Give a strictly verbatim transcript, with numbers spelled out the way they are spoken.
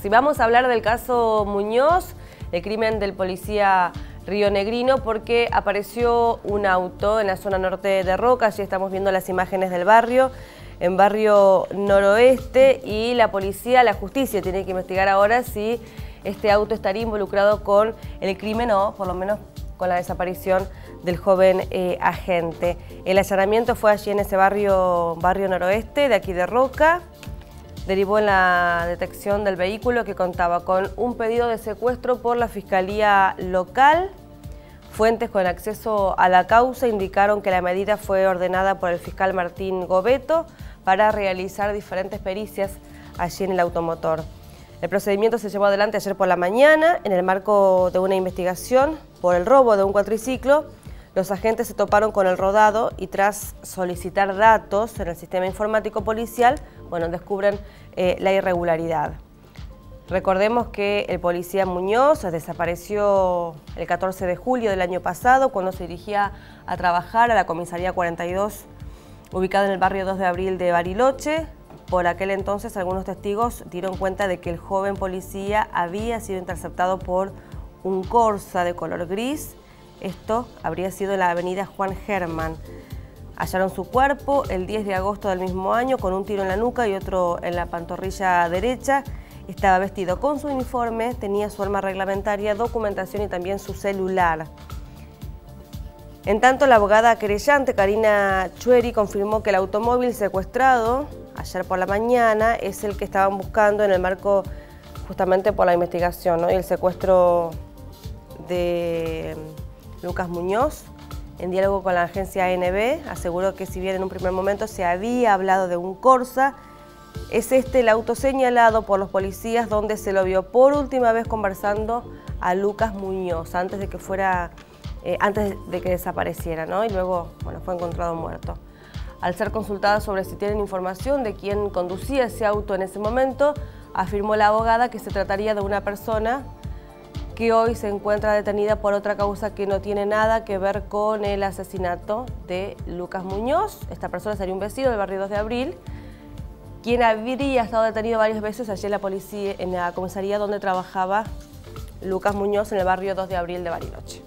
Y vamos a hablar del caso Muñoz, el crimen del policía rionegrino, porque apareció un auto en la zona norte de Roca. Allí estamos viendo las imágenes del barrio, en barrio noroeste, y la policía, la justicia, tiene que investigar ahora si este auto estaría involucrado con el crimen o por lo menos con la desaparición del joven eh, agente. El allanamiento fue allí en ese barrio, barrio noroeste de aquí de Roca. Derivó en la detección del vehículo, que contaba con un pedido de secuestro por la Fiscalía Local. Fuentes con acceso a la causa indicaron que la medida fue ordenada por el fiscal Martín Gobeto para realizar diferentes pericias allí en el automotor. El procedimiento se llevó adelante ayer por la mañana en el marco de una investigación por el robo de un cuatriciclo. Los agentes se toparon con el rodado y tras solicitar datos en el sistema informático policial, bueno, descubren eh, la irregularidad. Recordemos que el policía Muñoz desapareció el catorce de julio del año pasado cuando se dirigía a trabajar a la comisaría cuarenta y dos, ubicada en el barrio dos de abril de Bariloche. Por aquel entonces algunos testigos dieron cuenta de que el joven policía había sido interceptado por un Corsa de color gris. Esto habría sido en la avenida Juan Germán. Hallaron su cuerpo el diez de agosto del mismo año con un tiro en la nuca y otro en la pantorrilla derecha. Estaba vestido con su uniforme, tenía su arma reglamentaria, documentación y también su celular. En tanto, la abogada querellante, Karina Chueri, confirmó que el automóvil secuestrado ayer por la mañana es el que estaban buscando en el marco justamente por la investigación, ¿no? Y el secuestro de Lucas Muñoz. En diálogo con la agencia A N B, aseguró que si bien en un primer momento se había hablado de un Corsa, es este el auto señalado por los policías donde se lo vio por última vez conversando a Lucas Muñoz antes de que fuera, eh, antes de que desapareciera, ¿no? Y luego, bueno, fue encontrado muerto. Al ser consultada sobre si tienen información de quién conducía ese auto en ese momento, afirmó la abogada que se trataría de una persona que hoy se encuentra detenida por otra causa que no tiene nada que ver con el asesinato de Lucas Muñoz. Esta persona sería un vecino del barrio dos de abril, quien habría estado detenido varias veces allí en la policía, en la comisaría donde trabajaba Lucas Muñoz en el barrio dos de abril de Bariloche.